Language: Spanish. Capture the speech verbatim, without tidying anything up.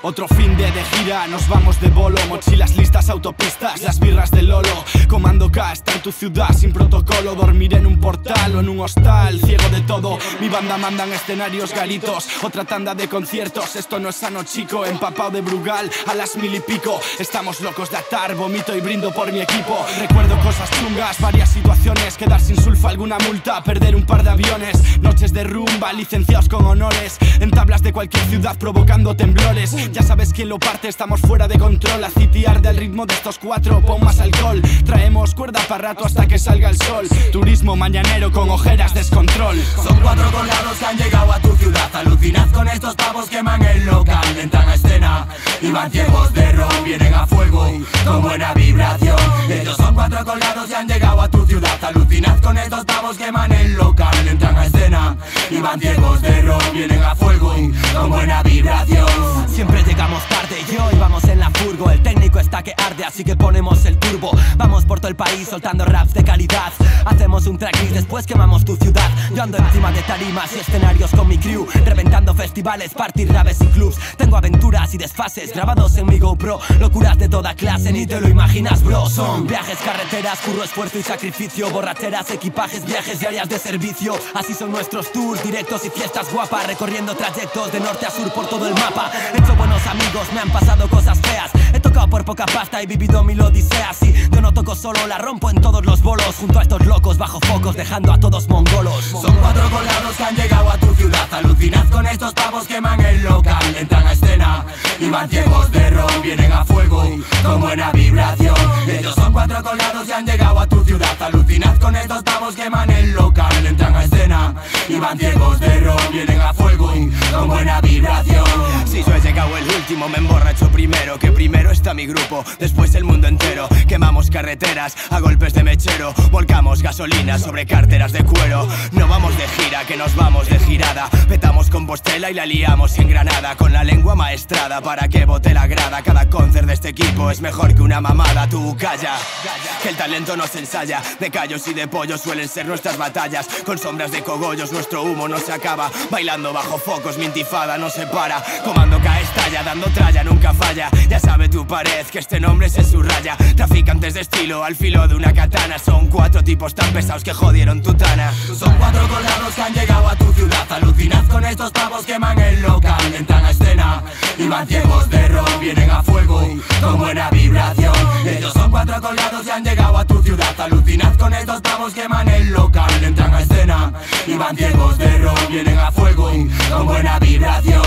Otro fin de de gira, nos vamos de bolo. Mochilas listas, autopistas, las birras de Lolo. Comando K está en tu ciudad sin protocolo. Dormiré en un portal o en un hostal, ciego de todo. Mi banda manda en escenarios garitos. Otra tanda de conciertos, esto no es sano chico. Empapado de Brugal a las mil y pico. Estamos locos de atar, vomito y brindo por mi equipo. Recuerdo cosas chungas, varias situaciones. Quedar sin sulfa, alguna multa, perder un par de aviones. Noches de rumba, licenciados con honores. En tablas de cualquier ciudad provocando temblores. Ya sabes quién lo parte, estamos fuera de control. A citiar del ritmo de estos cuatro, pon más alcohol. Traemos cuerda para rato hasta que salga el sol. Turismo mañanero con ojeras, descontrol. Son cuatro colados que han llegado a tu ciudad. Alucinad con estos pavos, queman el local. Entran a escena y van ciegos de ron. Vienen a fuego con buena vibración. Ellos son cuatro colados y han llegado a tu ciudad. Alucinad con estos pavos, queman el local. Entran a escena y van ciegos de ron. Vienen a fuego con buena vibración. Siempre llegamos tarde y hoy vamos en la furgo. El técnico está que arde, así que ponemos el turbo. Vamos por todo el país soltando raps de calidad. Hacemos un tracklist, después quemamos tu ciudad. Yo ando encima de tarimas y escenarios con mi crew, reventando festivales, party, raves y clubs. Tengo aventuras y desfases grabados en mi GoPro. Locuras de toda clase, ni te lo imaginas, bro. Son viajes, carreteras, curro, esfuerzo y sacrificio. Borracheras, equipajes, viajes y áreas de servicio. Así son nuestros tours, directos y fiestas guapas. Recorriendo trayectos de norte a sur por todo el mapa. He hecho buenos amigos, me han pasado cosas feas. He tocado por poca pasta y vivido mil odiseas. Y yo no toco solo, la rompo en todos los bolos. Junto a estos locos bajo focos, dejando a todos mongolos. Son cuatro colados que han llegado a tu ciudad. Alucinad con estos pavos, queman el local. Entran a escena y van ciegos de ron. Vienen a fuego con buena vibración. Ellos son cuatro colados y han llegado a tu ciudad. Alucinad con estos pavos, queman el local. Entran a escena y van ciegos de ron. Vienen a fuego con buena vibración. Si yo he llegado el último, me emborracho primero. Que primero está mi grupo, después el mundo entero. Quemamos carreteras a golpes de mechero. Volcamos gasolina sobre carteras de cuero. No vamos de gira, que nos vamos de girada. Petamos Compostela y la liamos en Granada. Con la lengua maestrada para que bote la grada. Cada concert de este equipo es mejor que una mamada. Tú calla, que el talento no se ensaya. De callos y de pollos suelen ser nuestras batallas. Con sombras de cogollos nuestro humo no se acaba. Bailando bajo focos mi intifada no se para. Comando K estalla, dando tralla, nunca falla. Ya sabe tu pared que este nombre se subraya. Traficantes de estilo al filo de una katana. Son cuatro tipos tan pesados que jodieron tu tana. Son cuatro colados que han llegado a tu ciudad. Alucinad con estos pavos, queman el local. Entran a escena y van ciegos de ron. Vienen a fuego con buena vibración. Ellos son cuatro colados y han llegado a tu ciudad. Alucinad con estos pavos, queman el local. Entran a escena y van ciegos de ron. Vienen a fuego con buena vibración.